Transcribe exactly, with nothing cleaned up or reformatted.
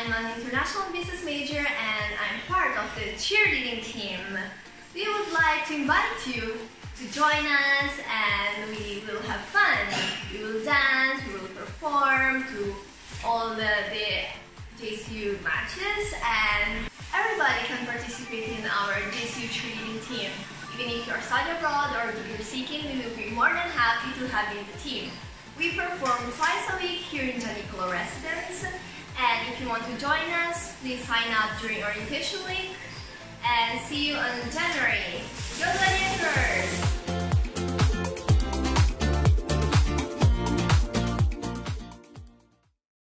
I'm an international business major and I'm part of the cheerleading team. We would like to invite you to join us and we will have fun. We will dance, we will perform to all the, the J C U matches, and everybody can participate in our J C U cheerleading team. Even if you're studying abroad or you're seeking, we will be more than happy to have you in the team. We perform twice a week here in Janicolo residence, and if you want to join us, please sign up during orientation week, and see you on January. Go Gladiators!